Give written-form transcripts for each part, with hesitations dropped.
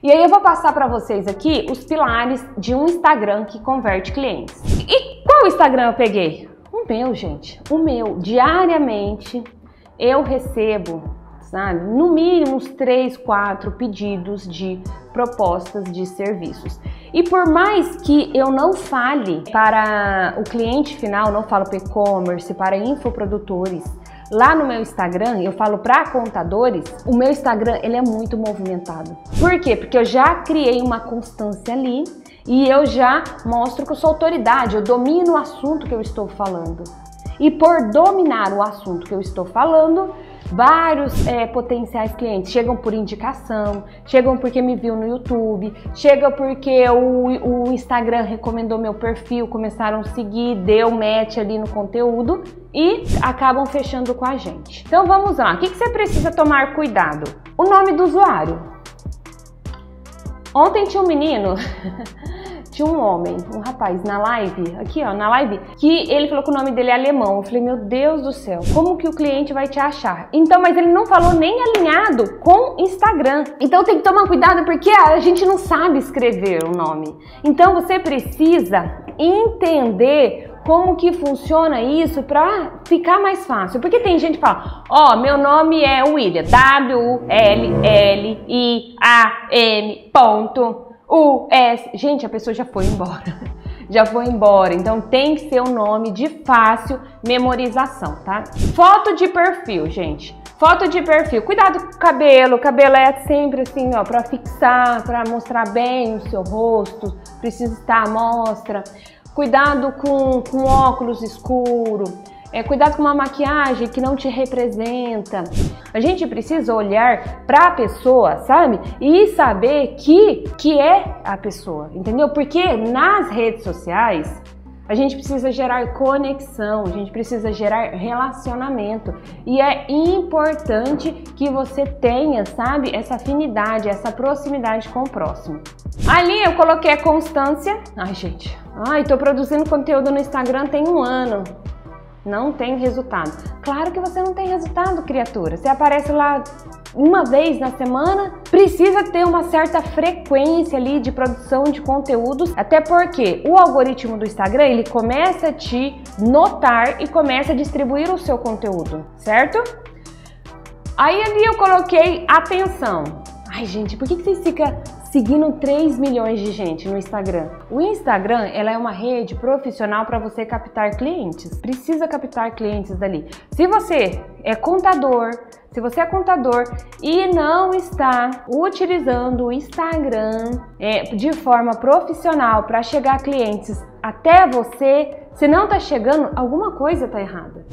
E aí eu vou passar para vocês aqui os pilares de um Instagram que converte clientes. E qual Instagram eu peguei? O meu, gente, o meu. Diariamente eu recebo, sabe, no mínimo uns 3, 4 pedidos de propostas de serviços. E por mais que eu não fale para o cliente final, não falo para e-commerce, para infoprodutores, lá no meu Instagram, eu falo para contadores, o meu Instagram ele é muito movimentado. Por quê? Porque eu já criei uma constância ali e eu já mostro que eu sou autoridade, eu domino o assunto que eu estou falando. E por dominar o assunto que eu estou falando, vários potenciais clientes chegam por indicação, chegam porque me viu no YouTube, chegam porque o Instagram recomendou meu perfil, começaram a seguir, deu match ali no conteúdo e acabam fechando com a gente. Então vamos lá, o que você precisa tomar cuidado? O nome do usuário. Ontem tinha um menino... Tinha um homem, um rapaz na live, aqui ó, na live, que ele falou que o nome dele é alemão. Eu falei, meu Deus do céu, como que o cliente vai te achar? Então, mas ele não falou nem alinhado com Instagram. Então tem que tomar cuidado porque a gente não sabe escrever o nome. Então você precisa entender como que funciona isso para ficar mais fácil. Porque tem gente que fala, ó, meu nome é William, W-L-L-I-A-M. Gente, a pessoa já foi embora. Já foi embora. Então tem que ser um nome de fácil memorização, tá? Foto de perfil, gente. Foto de perfil. Cuidado com o cabelo. O cabelo é sempre assim, ó, para fixar, para mostrar bem o seu rosto. Precisa estar à mostra. Cuidado com óculos escuro. Cuidado com uma maquiagem que não te representa. A gente precisa olhar para a pessoa, sabe? E saber que é a pessoa, entendeu? Porque nas redes sociais a gente precisa gerar conexão, a gente precisa gerar relacionamento. E é importante que você tenha, sabe, essa afinidade, essa proximidade com o próximo. Ali eu coloquei a constância. Ai, gente. Ai, tô produzindo conteúdo no Instagram tem 1 ano. Não tem resultado. Claro que você não tem resultado, criatura. Você aparece lá uma vez na semana, precisa ter uma certa frequência ali de produção de conteúdos, até porque o algoritmo do Instagram, ele começa a te notar e começa a distribuir o seu conteúdo, certo? Aí ali eu coloquei atenção. Ai, gente, por que vocês ficam seguindo 3 milhões de gente no Instagram? O Instagram, ela é uma rede profissional para você captar clientes. Precisa captar clientes dali. Se você é contador e não está utilizando o Instagram de forma profissional para chegar clientes até você, se não está chegando, alguma coisa está errada.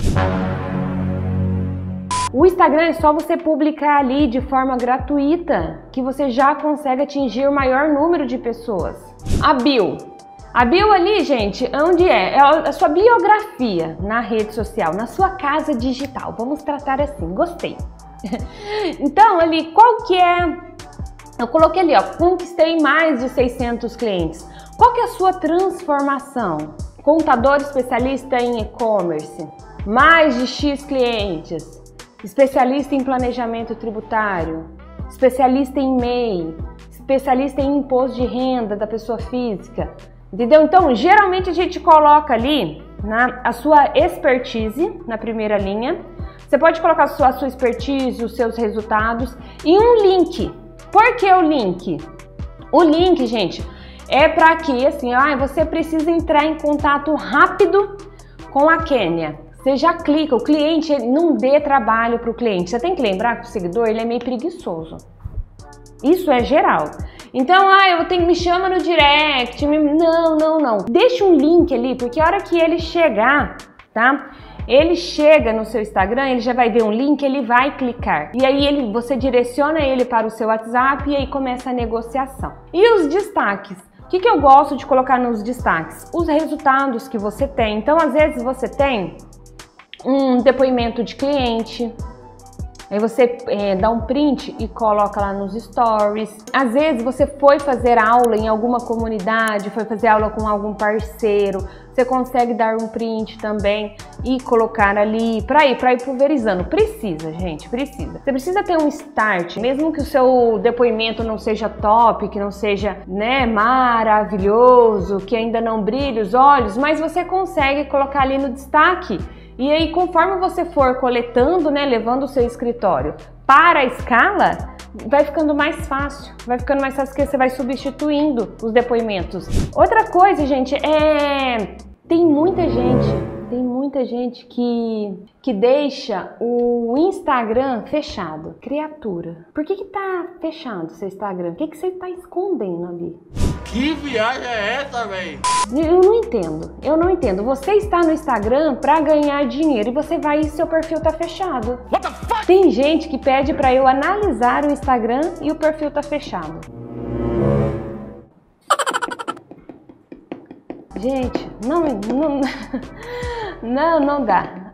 O Instagram é só você publicar ali de forma gratuita que você já consegue atingir o maior número de pessoas. A bio. A bio ali, gente, onde é? É a sua biografia na rede social, na sua casa digital. Vamos tratar assim, gostei. Então, ali, qual que é? Eu coloquei ali, ó, conquistei mais de 600 clientes. Qual que é a sua transformação? Contador especialista em e-commerce, mais de X clientes. Especialista em planejamento tributário, especialista em MEI, especialista em imposto de renda da pessoa física, entendeu? Então, geralmente a gente coloca ali a sua expertise na primeira linha. Você pode colocar a sua expertise, os seus resultados e um link. Por que o link? O link, gente, é para que assim, você precisa entrar em contato rápido com a Kênia. Você já clica, o cliente não dê trabalho para o cliente. Você tem que lembrar que o seguidor ele é meio preguiçoso. Isso é geral. Então, me chama no direct. Não. Deixa um link ali, porque a hora que ele chegar, tá? Ele chega no seu Instagram, ele já vai ver um link, ele vai clicar. E aí você direciona ele para o seu WhatsApp e aí começa a negociação. E os destaques? O que eu gosto de colocar nos destaques? Os resultados que você tem. Então, às vezes você tem um depoimento de cliente, Aí você dá um print e coloca lá nos stories. Às vezes você foi fazer aula em alguma comunidade, foi fazer aula com algum parceiro, você consegue dar um print também e colocar ali para ir pulverizando. Precisa, gente, precisa. Você precisa ter um start, mesmo que o seu depoimento não seja top, que não seja, né, maravilhoso, que ainda não brilhe os olhos, mas você consegue colocar ali no destaque. E aí, conforme você for coletando, né, levando o seu escritório para a escala, vai ficando mais fácil. Vai ficando mais fácil porque você vai substituindo os depoimentos. Outra coisa, gente, tem muita gente que deixa o Instagram fechado. Criatura, por que tá fechado o seu Instagram? O que você tá escondendo ali? Que viagem é essa, velho? Eu não entendo. Você está no Instagram para ganhar dinheiro e você vai e seu perfil tá fechado. What the fuck? Tem gente que pede para eu analisar o Instagram e o perfil tá fechado. Gente, não dá.